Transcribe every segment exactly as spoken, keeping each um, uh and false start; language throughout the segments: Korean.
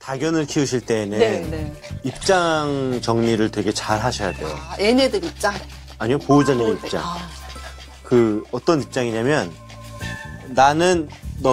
다견을 키우실 때에는 네, 네. 입장 정리를 되게 잘 하셔야 돼요. 아, 얘네들 입장? 아니요, 보호자님 아, 입장. 아. 그 어떤 입장이냐면 나는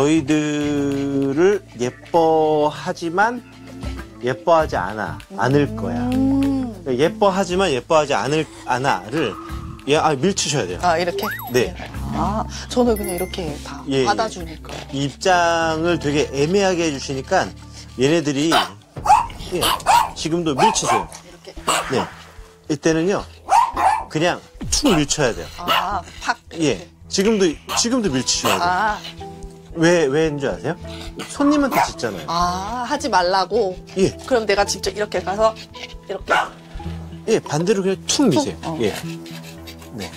너희들을 예뻐하지만 예뻐하지 않아, 않을 거야. 음. 그러니까 예뻐하지만 예뻐하지 않을, 않아를 예, 아, 밀치셔야 돼요. 아, 이렇게? 네. 아, 저는 그냥 이렇게 다 예, 받아주니까. 이 입장을 되게 애매하게 해주시니까 얘네들이 예, 지금도 밀치세요. 이렇게. 네. 이때는요, 그냥 툭 밀쳐야 돼요. 아, 팍. 예. 지금도, 지금도 밀치셔야 돼요. 아, 왜, 왜인 줄 아세요? 손님한테 짖잖아요. 아, 하지 말라고? 예. 그럼 내가 직접 이렇게 가서, 이렇게. 예, 반대로 그냥 툭 미세요. 어. 예. 네.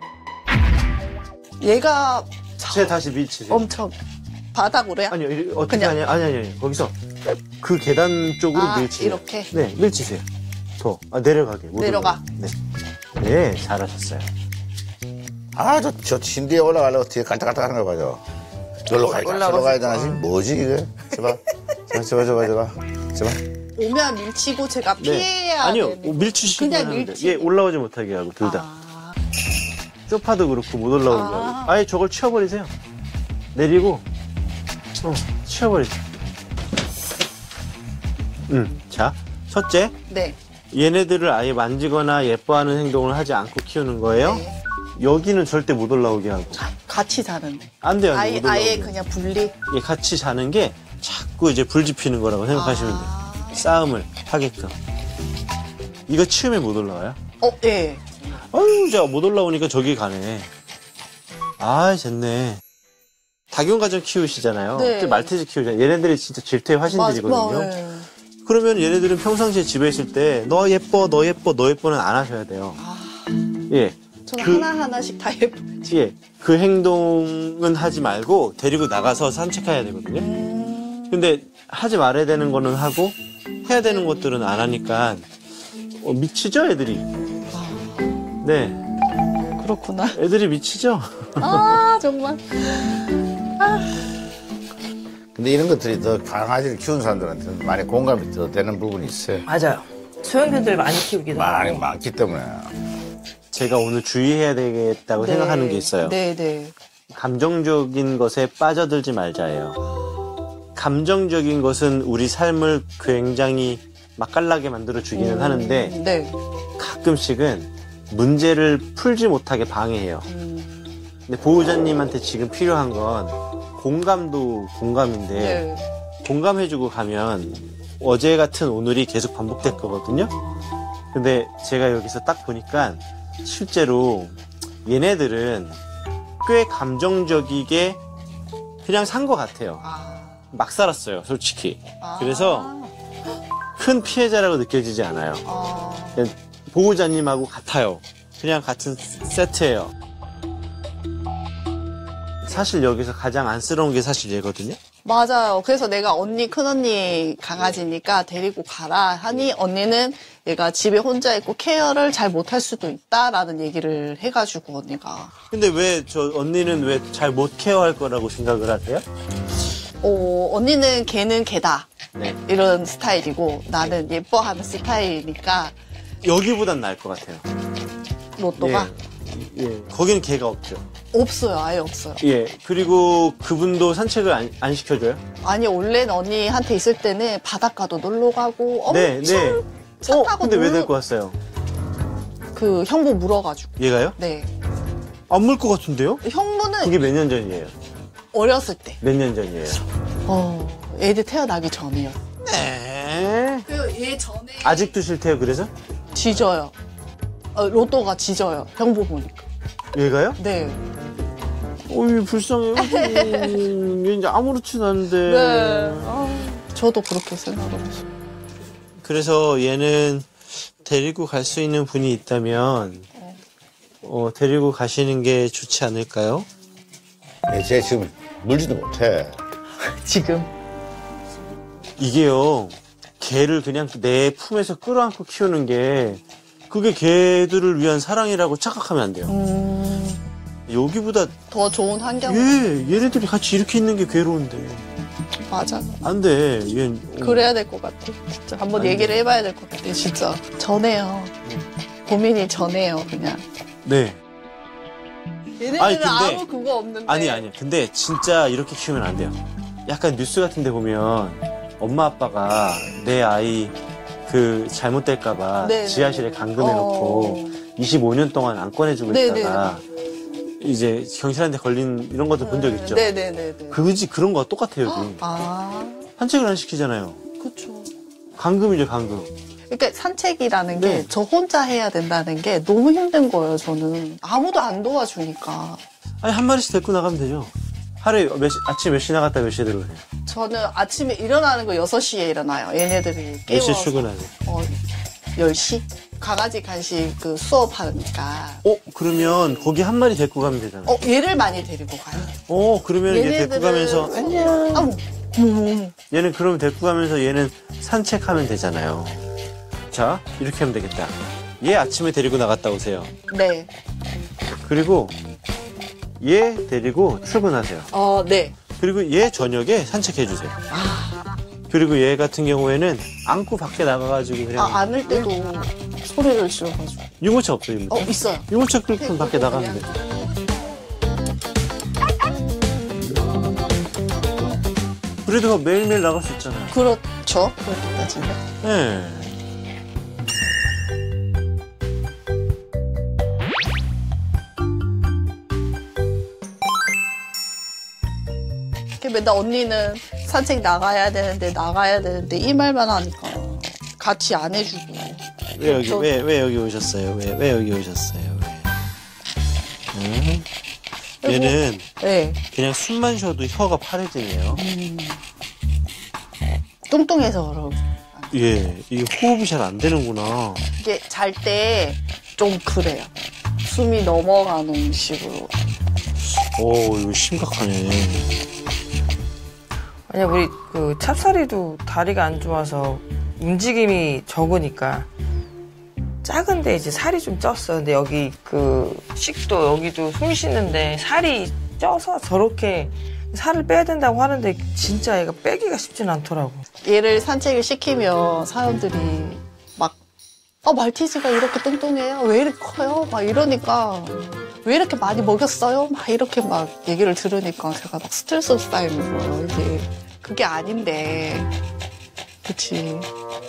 얘가 제 다시 밀치세요. 엄청 바닥으로 해요? 아니요, 이- 어떻게 그냥- 하냐? 아니, 아니, 아니. 거기서 그 계단 쪽으로 아, 밀치세요. 이렇게? 네, 밀치세요. 더. 아, 내려가게. 못 내려가. 올라가게. 네. 네, 잘하셨어요. 아, 저, 저 침대에 올라가려고 뒤에 깔딱깔딱 하는 거 봐요. 저로 가야 되나, 저로 가야 되나, 지금 뭐지, 이게? 제발. 제발, 제발, 제발, 제발. 제발. 오면 밀치고 제가 피해야 아니요, 되는. 밀치시면 그냥 하는데. 밀치. 예, 올라오지 못하게 하고, 둘 다. 아, 소파도 그렇고 못 올라오게 아. 하고. 아예 저걸 치워버리세요. 내리고, 어, 치워버리세요. 음, 자, 첫째, 네. 얘네들을 아예 만지거나 예뻐하는 행동을 하지 않고 키우는 거예요. 네. 여기는 절대 못 올라오게 하고. 같이 자는데. 안 돼요, 안 돼요. 아예, 못 올라오게. 아예 그냥 분리. 예, 같이 자는 게 자꾸 이제 불 지피는 거라고 생각하시면 돼요. 아. 싸움을 하게끔. 이거 치우면 못 올라와요? 어, 예. 아유, 자, 못 올라오니까 저기 가네. 아, 됐네. 다견가정 키우시잖아요. 네. 또 말티즈 키우잖아요. 얘네들이 진짜 질투의 화신들이거든요. 맞- 네. 그러면 얘네들은 평상시에 집에 있을 때 너 예뻐, 너 예뻐, 너 예뻐는 안 하셔야 돼요. 아, 예. 저는 그- 하나하나씩 다 예뻐야지. 예. 그 행동은 하지 말고 데리고 나가서 산책해야 되거든요. 음, 근데 하지 말아야 되는 거는 하고 해야 되는 것들은 안 하니까 어, 미치죠, 애들이. 네. 그렇구나. 애들이 미치죠? 아, 정말. 근데 이런 것들이 더 강아지를 키우는 사람들한테는 많이 공감이 더 되는 부분이 있어요. 맞아요. 소형견들 많이 키우기도 많이 하고. 많기 때문에. 제가 오늘 주의해야 되겠다고 네. 생각하는 게 있어요. 네, 네. 감정적인 것에 빠져들지 말자예요. 감정적인 것은 우리 삶을 굉장히 맛깔나게 만들어 주기는 하는데 네. 가끔씩은 문제를 풀지 못하게 방해해요. 음, 근데 보호자님한테 지금 필요한 건 공감도 공감인데 네. 공감해주고 가면 어제 같은 오늘이 계속 반복될 거거든요. 근데 제가 여기서 딱 보니까 실제로 얘네들은 꽤 감정적이게 그냥 산 것 같아요. 아, 막 살았어요, 솔직히. 아. 그래서 큰 피해자라고 느껴지지 않아요. 아, 그냥 보호자님하고 같아요. 그냥 같은 세트예요. 사실 여기서 가장 안쓰러운 게 사실 얘거든요. 맞아요. 그래서 내가 언니, 큰언니 강아지니까 데리고 가라 하니 언니는 얘가 집에 혼자 있고 케어를 잘 못할 수도 있다라는 얘기를 해가지고 언니가. 근데 왜 저 언니는 왜 잘 못 케어할 거라고 생각을 하세요? 어, 언니는 걔는 걔다. 네. 이런 스타일이고 나는 예뻐하는 스타일이니까 여기보단 나을 것 같아요. 로또가 예. 예. 거기는 개가 없죠. 없어요. 아예 없어요. 예. 그리고 그분도 산책을 안, 안 시켜줘요? 아니 원래는 언니한테 있을 때는 바닷가도 놀러 가고 엄청 네, 네. 차 어, 타고 근데 왜 놀러 데리고 왔어요? 그 형부 물어가지고. 얘가요? 네. 안 물 것 같은데요? 형부는 그게 몇 년 전이에요? 어렸을 때. 몇 년 전이에요? 어, 애들 태어나기 전이요. 네. 그얘 전에 아직도 싫대요, 그래서? 짖어요. 어, 로또가 짖어요. 형부 보니까. 얘가요? 네. 어이, 불쌍해요. 음, 얘 이제 아무렇지도 않은데. 네. 아, 저도 그렇게 생각을 했어요. 그래서 얘는 데리고 갈 수 있는 분이 있다면, 어, 데리고 가시는 게 좋지 않을까요? 예, 쟤 지금 물지도 못해. 지금. 이게요, 개를 그냥 내 품에서 끌어안고 키우는 게, 그게 개들을 위한 사랑이라고 착각하면 안 돼요. 여기보다, 더 좋은 환경. 예, 얘네들이 같이 이렇게 있는 게 괴로운데. 맞아. 안 돼. 얘 그래야 될 것 같아. 진짜 한번 안 얘기를 돼. 해봐야 될 것 같아. 진짜 전해요. 고민이 전해요. 그냥. 네. 얘네들은 아니, 근데- 아무 그거 없는데. 아니 아니. 근데 진짜 이렇게 키우면 안 돼요. 약간 뉴스 같은 데 보면 엄마 아빠가 내 아이 그 잘못될까봐 네, 지하실에 네. 감금해놓고 어. 이십오 년 동안 안 꺼내주고 네, 있다가 이제 경찰한테 걸린 이런 것도 본 적 있죠? 네네네. 그지 그런 거 똑같아요 여기. 아, 산책을 안 시키잖아요. 그쵸. 감금이죠 감금. 그러니까 산책이라는 게 네. 저 혼자 해야 된다는 게 너무 힘든 거예요, 저는. 아무도 안 도와주니까. 아니 한 마리씩 데리고 나가면 되죠. 하루에 몇 시, 아침 몇 시 나갔다 몇 시에 들어오세요? 저는 아침에 일어나는 거 여섯 시에 일어나요. 얘네들이 몇 깨워서. 시에 출근하세요? 어, 열 시? 강아지 간식 그 수업하니까. 어 그러면 거기 한 마리 데리고 가면 되잖아요. 어, 얘를 많이 데리고 가요. 어 그러면 얘 데리고 얘네들은- 가면서 안녕. 아우, 어머, 얘는 그럼 데리고 가면서 얘는 산책하면 되잖아요. 자 이렇게 하면 되겠다. 얘 아침에 데리고 나갔다 오세요. 네. 그리고 얘 데리고 출근하세요. 어, 네. 그리고 얘 저녁에 산책해 주세요. 그리고 얘 같은 경우에는 안고 밖에 나가가지고 그냥 아, 안을 때도 소리를 질러가지고. 유모차 없어요. 유모차. 어, 있어요. 유모차 끌고 밖에 나가면 돼. 그래도 매일매일 나갈 수 있잖아요. 그렇죠. 그렇게 따지면. 네. 이렇게 맨날 언니는 산책 나가야 되는데, 나가야 되는데, 이 말만 하니까 같이 안 해주고. 왜 여기 저- 왜 왜 여기 오셨어요? 왜 왜 여기 오셨어요? 왜? 응? 얘는 네. 그냥 숨만 쉬어도 혀가 파래지네요. 뚱뚱해서 그러고. 예, 이게 호흡이 잘 안 되는구나. 이게 잘 때 좀 그래요. 숨이 넘어가는 식으로. 오, 이거 심각하네. 아니 우리 그 찹쌀이도 다리가 안 좋아서 움직임이 적으니까 작은데 이제 살이 좀 쪘어. 근데 여기 그 식도 여기도 숨 쉬는데 살이 쪄서 저렇게 살을 빼야 된다고 하는데 진짜 얘가 빼기가 쉽진 않더라고. 얘를 산책을 시키면 사람들이 막, 어, 말티즈가 이렇게 뚱뚱해요? 왜 이렇게 커요? 막 이러니까, 왜 이렇게 많이 먹였어요? 막 이렇게 막 얘기를 들으니까 제가 막 스트레스 쌓이는 거예요. 이게, 그게 아닌데. 그치.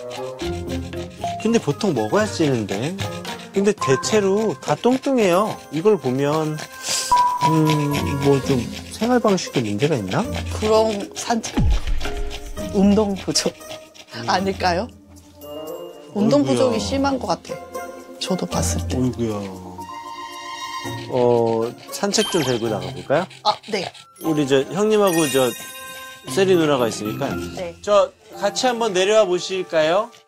근데 보통 먹어야 찌는데. 근데 대체로 다 뚱뚱해요. 이걸 보면 음, 뭐 좀 생활 방식에 문제가 있나? 그런 산책, 운동 부족 아닐까요? 운동 어이구야. 부족이 심한 것 같아. 저도 봤을 때. 어이구야. 어, 산책 좀 데리고 나가볼까요? 아, 네. 우리 저 형님하고 저 세리 누나가 있으니까. 네. 저 같이 한번 내려와 보실까요?